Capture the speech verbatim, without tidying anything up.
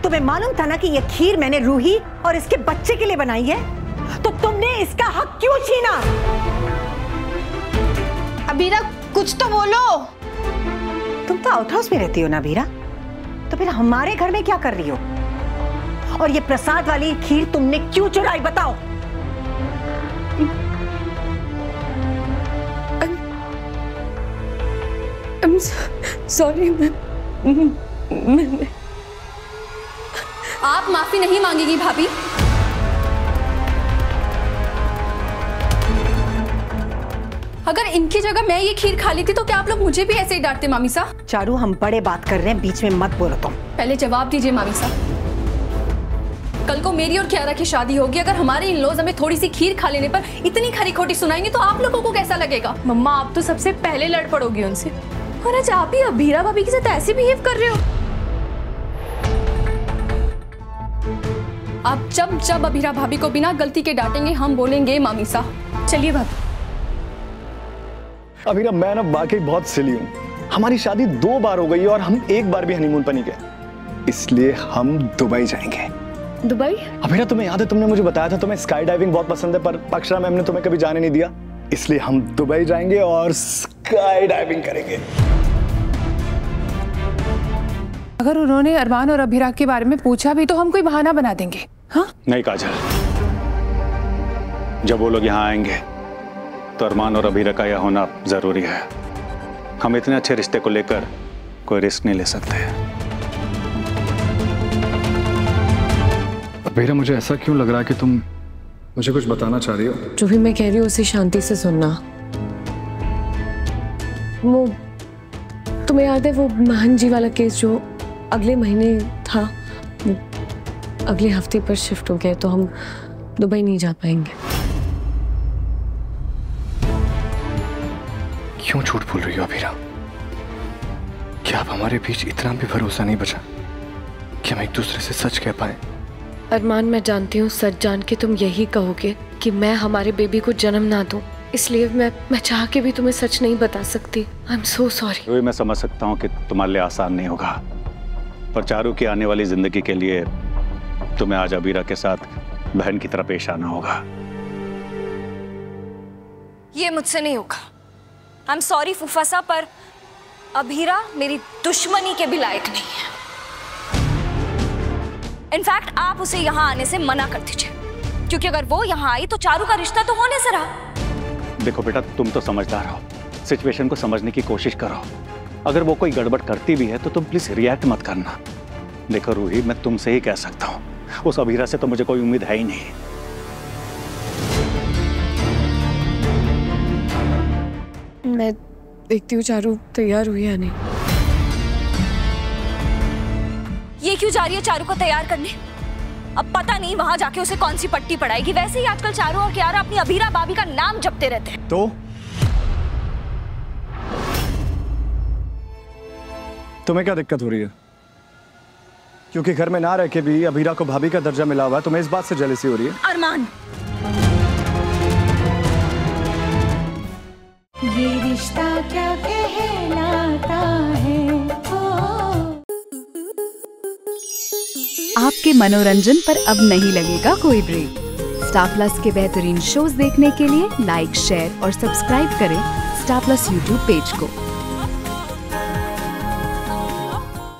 तुम्हें मालूम था ना कि ये खीर मैंने रूही और इसके बच्चे के लिए बनाई है, तो तुमने इसका हक क्यों छीना? अबीरा कुछ तो बोलो। तुम तो आउट हाउस में रहती हो ना अबीरा, तो फिर हमारे घर में क्या कर रही हो? और ये प्रसाद वाली खीर तुमने क्यों चुराई, बताओ? सॉरी मैं, मैं आप माफी नहीं मांगेगी भाभी? अगर इनकी जगह मैं ये खीर खा ली थी तो क्या आप लोग मुझे भी ऐसे ही डांटते मामी साहब? चारू, हम बड़े बात कर रहे हैं, बीच में मत बोलो तुम। पहले जवाब दीजिए मामी साहब। कल को मेरी और कियारा की शादी होगी, अगर हमारे इन लॉज हमें थोड़ी सी खीर खा लेने पर इतनी खरी खोटी सुनाएंगे तो आप लोगों को कैसा लगेगा? मम्मा आप तो सबसे पहले लड़ पड़ोगी उनसे, और आज आप ही अबीरा भाभी के साथ ऐसे बिहेव कर रहे हो। आप जब जब अबीरा भाभी को बिना गलती के डांटेंगे हम बोलेंगे मामी साहब। चलिए भाभी। अबीरा मैं ना वाकई बहुत सिली हूँ। हमारी शादी दो बार हो गई है और हम एक बार भी हनीमून पर नहीं गए, इसलिए हम दुबई जाएंगे। दुबई? अबीरा तुम्हें याद है तुमने मुझे बताया था तुम्हें स्काई डाइविंग बहुत पसंद है, पर अक्षरा मैम ने तुम्हें कभी जाने नहीं दिया, इसलिए हम दुबई जाएंगे और स्काई डाइविंग करेंगे। अगर उन्होंने अरमान और अबीरा के बारे में पूछा भी तो हम कोई बहाना बना देंगे। हाँ? नहीं काजल, जब वो लोग यहाँ आएंगे तो अरमान और अबीरा का यह होना जरूरी है। हम इतने अच्छे रिश्ते को लेकर कोई रिस्क नहीं ले सकते। अबीरा मुझे ऐसा क्यों लग रहा है कि तुम मुझे कुछ बताना चाह रही हो? जो भी मैं कह रही हूँ उसे शांति से सुनना। वो तुम्हें याद है वो महन जी वाला केस जो अगले महीने था, वो अगले हफ्ते पर शिफ्ट हो गया, तो हम दुबई नहीं जा पाएंगे। क्यों झूठ बोल रही हो अबीरा? क्या अब हमारे बीच इतना भी भरोसा नहीं बचा कि हम एक दूसरे से सच कह पाए? अरमान मैं जानती हूँ सच जान के तुम यही कहोगे कि मैं हमारे बेबी को जन्म ना दूं, इसलिए मैं मैं चाह के भी तुम्हें सच नहीं बता सकती। I am so sorry. मैं समझ सकता हूँ कि तुम्हारे लिए आसान नहीं होगा, पर चारू की आने वाली जिंदगी के लिए तुम्हें आज अबीरा के साथ बहन की तरह पेश आना होगा। ये मुझसे नहीं होगा। आई एम सॉरी फूफा साहब, पर अबीरा मेरी दुश्मनी के भी लायक नहीं है। इनफैक्ट आप उसे यहाँ आने से मना कर दीजिए, क्योंकि अगर वो यहाँ आई तो चारू का रिश्ता तो होने से रहा। देखो बेटा, तुम तो समझदार हो, सिचुएशन को समझने की कोशिश करो। अगर वो कोई गड़बड़ करती भी है तो तुम प्लीज रिएक्ट मत करना। देखो रूही, मैं तुमसे ही कह सकता हूँ, उस अबीरा से तो मुझे कोई उम्मीद है ही नहीं। मैं देखती हूँ चारू तैयार हुई है नहीं। ये क्यों जा रही है चारू को तैयार करने? अब पता नहीं वहां जाके उसे कौन सी पट्टी पड़ाएगी। वैसे ही आजकल चारू और कियारा अपनी अबीरा भाभी का नाम जपते रहते हैं। तो तुम्हें क्या दिक्कत हो रही है? क्योंकि घर में ना रह के भी अबीरा को भाभी का दर्जा मिला हुआ है, तुम्हें इस बात से जेलसी हो रही है? अरमान, ये रिश्ता क्या कहलाता है। आपके मनोरंजन पर अब नहीं लगेगा कोई ब्रेक। स्टार प्लस के बेहतरीन शोज देखने के लिए लाइक, शेयर और सब्सक्राइब करें स्टार प्लस यूट्यूब पेज को।